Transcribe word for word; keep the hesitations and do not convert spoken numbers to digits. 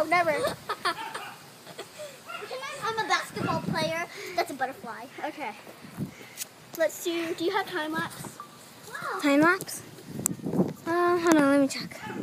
never. I'm a basketball player. That's a butterfly. Okay. Let's do, do you have time lapse? Wow. Time lapse? Uh, hold on, let me check.